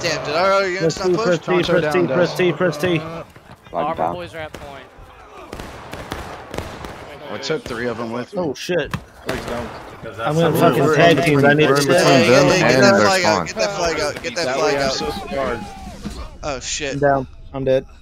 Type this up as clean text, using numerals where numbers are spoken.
Damn, did our units not push? Press T. Our boys are at point. I took 3 of them with me. Oh shit. I'm I'm gonna fucking tag teams. I need to between stay. them and Get that their flag out. spawn. Get that flag out. Get that That way flag I'm out. so scarred. Oh shit. I'm down. I'm dead.